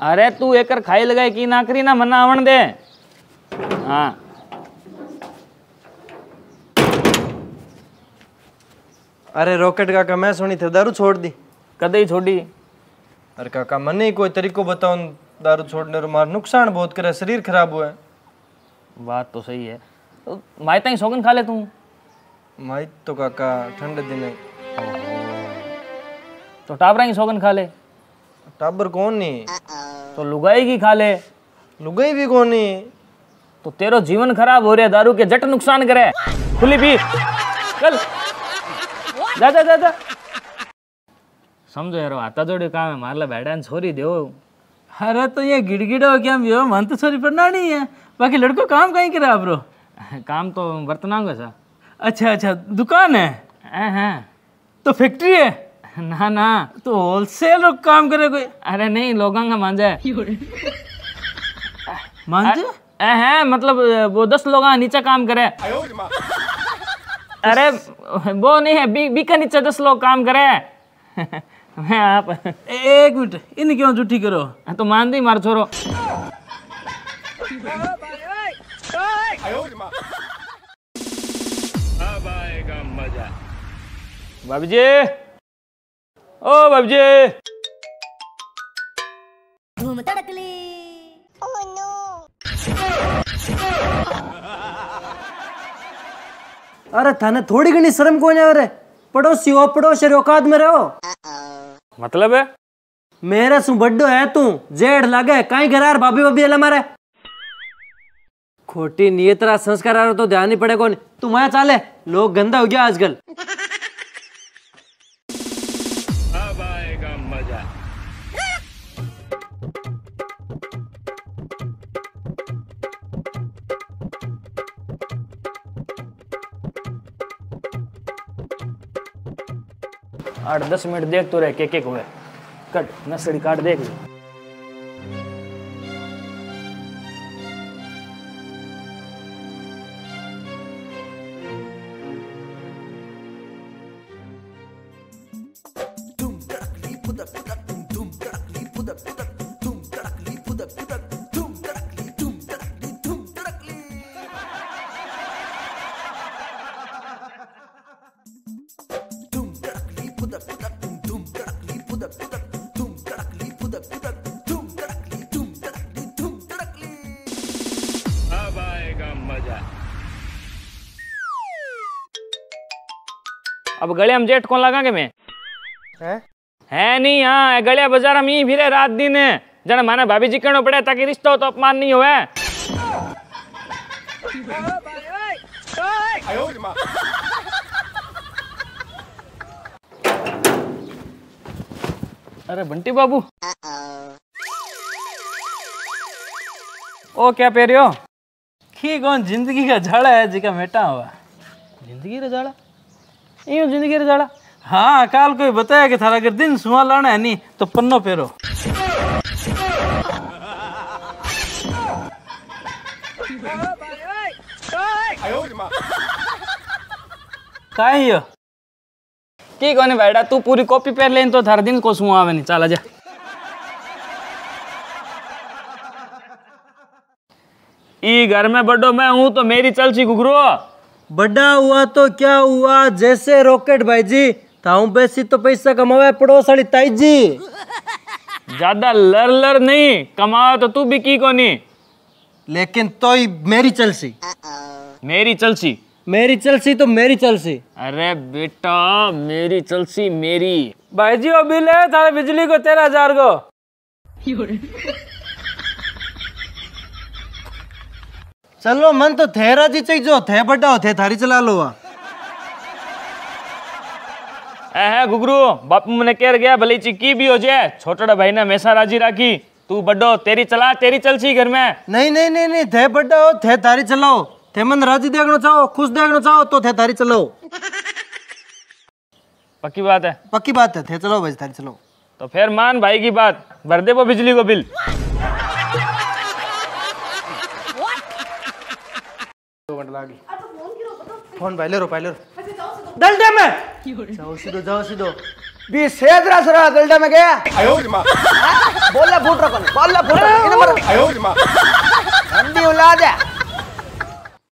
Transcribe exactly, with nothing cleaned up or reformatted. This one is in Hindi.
अरे तू एकर खाई लगाए की ना करी ना मना आवण दे। हाँ अरे रॉकेट काका मैं सुनी थे दारू छोड़ दी। कदे छोड़ी? अरे काका मने कोई तरीको बताओ दारू छोड़ने रो मार नुकसान बहुत करे शरीर खराब हुआ है। बात तो सही है। तो माई ताई सौगन खा ले तू। माई तो काका ठंडे दिन है। तो टाबरा की सौगन खा ले। टाबर कौन नहीं? तो लुगाई की खा ले। लुगाई भी कौन नहीं? तो तेरो जीवन खराब हो रहा है, दारू के जट नुकसान करे। खुली पी चल जा जा जा जा। समझो यार आता जोड़े काम है मारला बैठा छोरी दो। अरे तो ये गिड़गिड़ा हो क्या भी हो मन तो छोरी पड़ना नहीं है। बाकी लड़को काम कहीं करे आप रो? काम तो बर्तना का सा। अच्छा अच्छा दुकान है? हाँ हाँ। तो फैक्ट्री है? ना ना। तो होलसेल काम करे कोई? अरे नहीं लोगों का मांझा मांझा है मतलब वो दस लोग नीचे काम करे। अरे वो नहीं है बी, बी का नीचे दस लोग काम करे। मैं आप एक मिनट इन क्यों झूठी करो? तो मान दी मार छोरो। अब आएगा मजा। बाबू जी ओ बाबू जी धूम तड़कली। Oh no. अरे थाने थोड़ी घनी शर्म कौन है? अरे पड़ोसी हो पड़ोसी औकात में रहो। मतलब है मेरे सु बड्डो है तू जेठ लागे कहीं घरार भाभी भाभी अला मारे खोटी नियत रा संस्कार आ तो ध्यान ही पड़े कौन। तू मैं चाले लोग गंदा हो गया आजकल। अब आएगा मजा। आठ दस मिनट देख तो रहे के के हुए कट नसड़ी काट देख ले। अब आएगा मजा। अब गले हम जेठ कौन लगागे मैं है? है नहीं। हाँ गलिया बाजार में ही फिरे रात दिन जन माने भाभी जी कहना पड़े ताकि रिश्ता हो तो अपमान नहीं होवे। अरे बंटी बाबू ओ क्या पह रहे हो? की कौन जिंदगी का झाड़ा है जिका मेटा हुआ। जिंदगी रे जाड़ा यूं जिंदगी रे जाड़ा। हाँ काल कोई बताया कि थारा अगर दिन सुहा लाना है नहीं तो पन्नो पेरो। का है यो? की कोने बैठा तू पूरी कॉपी पहन लेन तो थार दिन को सुहा आवे नहीं। चल जा। ई घर में बड़ो मैं हूं तो मेरी चलची घुघरू। बड़ा हुआ तो क्या हुआ जैसे रॉकेट भाई जी ताऊ बेसी तो पैसा कमावे पड़ोस वाली ताई जी। ज्यादा लर लर नहीं कमाओ तो तू भी की कोनी। लेकिन तो ही मेरी चलसी। मेरी चलसी मेरी चलसी तो मेरी चलसी। अरे बेटा मेरी चलसी मेरी। भाई जी वो बिल है थारे बिजली को तेरह हजार को। चलो मन तो थेरा जी चाहिए जो थे बड़ा हो थे थारी चला लो। है घुघरू बापू मैंने कह गया भले चिक्की भी हो जाए छोटा भाई ने हमेशा राजी राखी। तू बड्डो तेरी चला तेरी चलसी घर में। नहीं नहीं नहीं नहीं थे बड़ा हो थे थारी चलाओ। थे मन राजी देखना चाहो खुश देखना चाहो तो थे थारी चलाओ। पक्की बात है? पक्की बात है थे चलो भाई थारी चलो। तो फिर मान भाई की बात भर दे वो बिजली को बिल। फोन भाई ले रो पहले डल दे मैं। जाओ सीधो जाओ सीधो बी सेदरा सरा गलडा में गया बोला फूट रखो बोला फूट रखो अंधी औलाद है